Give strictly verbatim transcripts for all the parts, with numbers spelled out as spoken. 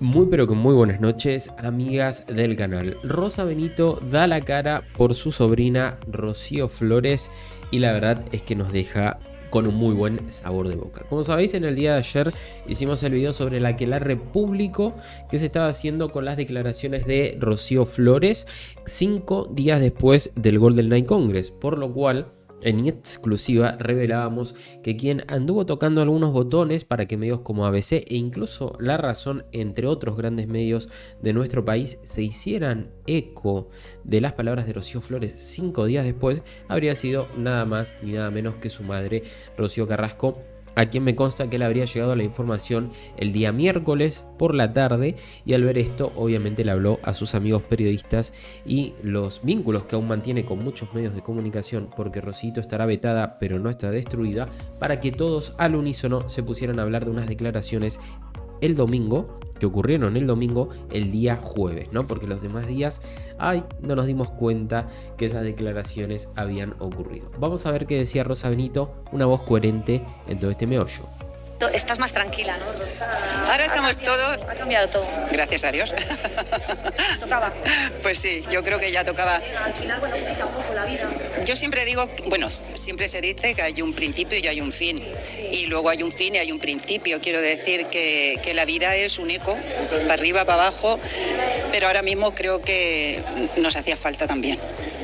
Muy pero que muy buenas noches, amigas del canal. Rosa Benito da la cara por su sobrina Rocío Flores y la verdad es que nos deja con un muy buen sabor de boca. Como sabéis, en el día de ayer hicimos el video sobre el aquelarre público que se estaba haciendo con las declaraciones de Rocío Flores cinco días después del Golden Night Congress, por lo cual en exclusiva revelábamos que quien anduvo tocando algunos botones para que medios como A B C e incluso La Razón, entre otros grandes medios de nuestro país, se hicieran eco de las palabras de Rocío Flores cinco días después, habría sido nada más ni nada menos que su madre, Rocío Carrasco, a quien me consta que le habría llegado la información el día miércoles por la tarde, y al ver esto obviamente le habló a sus amigos periodistas y los vínculos que aún mantiene con muchos medios de comunicación, porque Rosito estará vetada pero no está destruida, para que todos al unísono se pusieran a hablar de unas declaraciones el domingo, que ocurrieron el domingo, el día jueves, ¿no? Porque los demás días, ay, no nos dimos cuenta que esas declaraciones habían ocurrido. Vamos a ver qué decía Rosa Benito, una voz coherente en todo este meollo. Estás más tranquila, ¿no, Rosa? Ahora estamos todos... Ha cambiado todo. Gracias a Dios. Tocaba. Pues sí, yo creo que ya tocaba. Al final, bueno, quita un poco la vida. Yo siempre digo, bueno, siempre se dice que hay un principio y hay un fin. Sí. Y luego hay un fin y hay un principio. Quiero decir que, que la vida es un eco, para arriba, para abajo, pero ahora mismo creo que nos hacía falta también.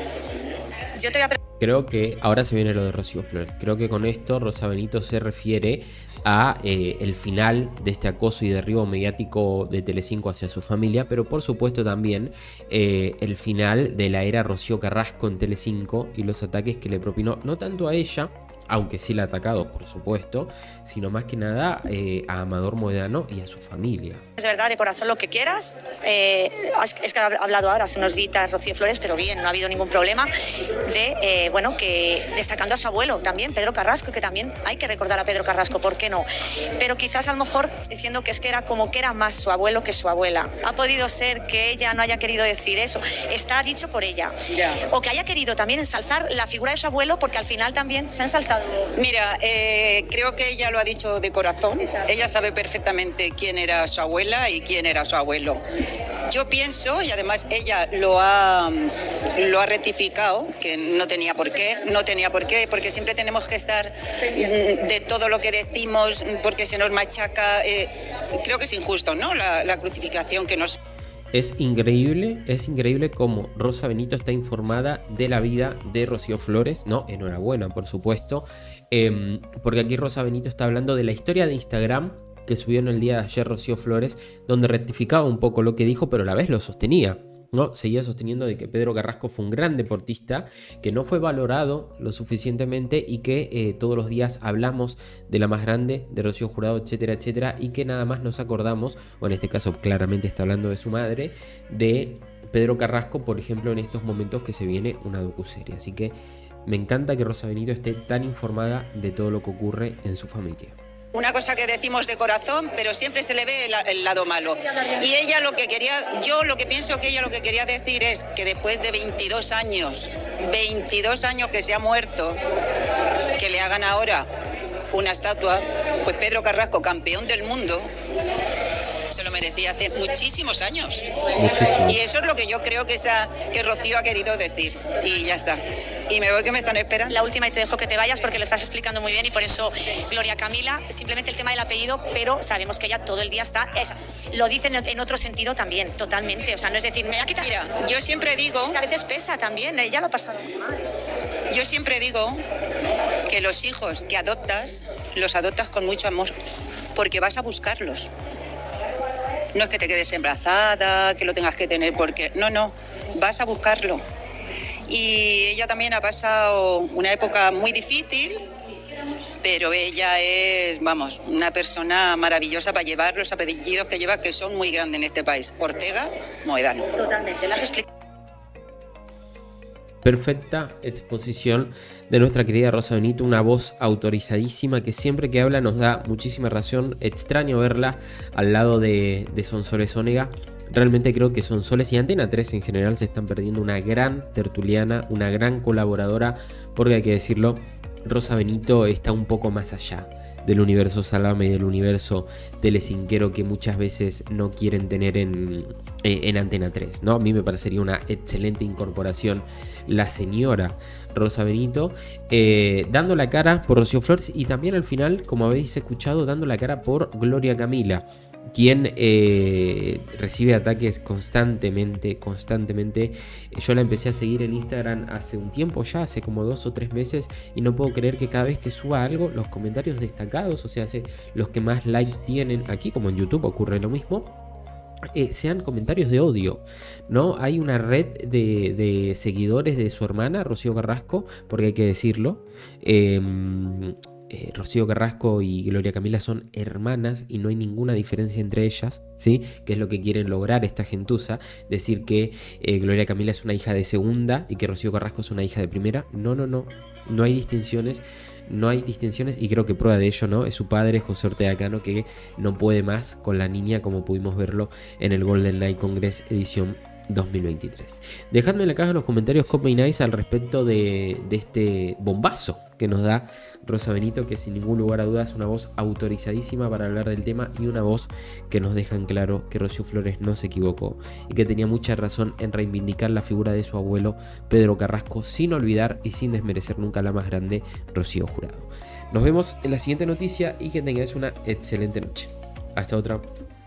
Yo te voy a... Creo que ahora se viene lo de Rocío Flores. Creo que con esto Rosa Benito se refiere a eh, el final de este acoso y derribo mediático de Telecinco hacia su familia, pero por supuesto también eh, el final de la era Rocío Carrasco en Telecinco y los ataques que le propinó no tanto a ella, aunque sí la ha atacado, por supuesto, sino más que nada eh, a Amador Moedano y a su familia. Es verdad, de corazón, lo que quieras. Eh, es que ha hablado ahora, hace unos días, Rocío Flores, pero bien, no ha habido ningún problema, de, eh, bueno, que destacando a su abuelo también, Pedro Carrasco, que también hay que recordar a Pedro Carrasco, ¿por qué no? Pero quizás a lo mejor diciendo que es que era como que era más su abuelo que su abuela. Ha podido ser que ella no haya querido decir eso, está dicho por ella. Yeah. O que haya querido también ensalzar la figura de su abuelo, porque al final también se ha ensalzado. Mira, eh, creo que ella lo ha dicho de corazón. Exacto. Ella sabe perfectamente quién era su abuela y quién era su abuelo. Yo pienso, y además ella lo ha, lo ha rectificado, que no tenía por qué, no tenía por qué, porque siempre tenemos que estar de todo lo que decimos, porque se nos machaca. Eh, creo que es injusto, ¿no? La, la crucificación que nos... Es increíble, es increíble cómo Rosa Benito está informada de la vida de Rocío Flores, ¿no? Enhorabuena, por supuesto, eh, porque aquí Rosa Benito está hablando de la historia de Instagram que subió en el día de ayer Rocío Flores, donde rectificaba un poco lo que dijo, pero a la vez lo sostenía, ¿no? Seguía sosteniendo de que Pedro Carrasco fue un gran deportista, que no fue valorado lo suficientemente y que eh, todos los días hablamos de la más grande, de Rocío Jurado, etcétera, etcétera, y que nada más nos acordamos, o en este caso claramente está hablando de su madre, de Pedro Carrasco, por ejemplo, en estos momentos que se viene una docuserie. Así que me encanta que Rosa Benito esté tan informada de todo lo que ocurre en su familia. Una cosa que decimos de corazón, pero siempre se le ve el, el lado malo. Y ella lo que quería, yo lo que pienso que ella lo que quería decir es que después de veintidós años, veintidós años que se ha muerto, que le hagan ahora una estatua, pues Pedro Carrasco, campeón del mundo, se lo merecía hace muchísimos años. Muchísimo. Y eso es lo que yo creo que, esa, que Rocío ha querido decir. Y ya está. Y me voy, que me están esperando. La última, y te dejo que te vayas porque lo estás explicando muy bien, y por eso Gloria Camila, simplemente el tema del apellido, pero sabemos que ella todo el día está, esa, lo dice en, en otro sentido también, totalmente, o sea, no es decir, me voy a quitar. Mira, yo siempre digo... A veces pesa también, ella lo ha pasado muy mal. Yo siempre digo que los hijos que adoptas, los adoptas con mucho amor, porque vas a buscarlos. No es que te quedes embarazada, que lo tengas que tener porque... No, no, vas a buscarlo. Y ella también ha pasado una época muy difícil, pero ella es, vamos, una persona maravillosa para llevar los apellidos que lleva, que son muy grandes en este país. Ortega, Moedano. Totalmente, las explicado. Perfecta exposición de nuestra querida Rosa Benito, una voz autorizadísima que siempre que habla nos da muchísima razón. Extraño verla al lado de, de Sonsoles Onega. Realmente creo que Sonsoles y Antena tres en general se están perdiendo una gran tertuliana, una gran colaboradora, porque hay que decirlo, Rosa Benito está un poco más allá del universo Salame y del universo telecinquero que muchas veces no quieren tener en, en Antena tres, ¿no? A mí me parecería una excelente incorporación la señora Rosa Benito, eh, dando la cara por Rocío Flores y también al final, como habéis escuchado, dando la cara por Gloria Camila, quien eh, recibe ataques constantemente, constantemente. Yo la empecé a seguir en Instagram hace un tiempo ya, hace como dos o tres meses, y no puedo creer que cada vez que suba algo, los comentarios destacados, o sea, los que más like tienen aquí, como en YouTube ocurre lo mismo, Eh, sean comentarios de odio, ¿no? Hay una red de, de seguidores de su hermana, Rocío Carrasco, porque hay que decirlo. Eh, eh, Rocío Carrasco y Gloria Camila son hermanas y no hay ninguna diferencia entre ellas, ¿sí? Que es lo que quieren lograr esta gentuza, decir que eh, Gloria Camila es una hija de segunda y que Rocío Carrasco es una hija de primera. No, no, no, no hay distinciones. No hay distinciones y creo que prueba de ello, ¿no? Es su padre, José Ortega Cano, que no puede más con la niña, como pudimos verlo en el Golden Night Congress edición dos mil veintitrés. Dejadme en la caja en los comentarios qué opináis al respecto de, de este bombazo que nos da Rosa Benito, que sin ningún lugar a dudas es una voz autorizadísima para hablar del tema y una voz que nos deja en claro que Rocío Flores no se equivocó y que tenía mucha razón en reivindicar la figura de su abuelo Pedro Carrasco, sin olvidar y sin desmerecer nunca la más grande, Rocío Jurado. Nos vemos en la siguiente noticia y que tengáis una excelente noche. Hasta otra.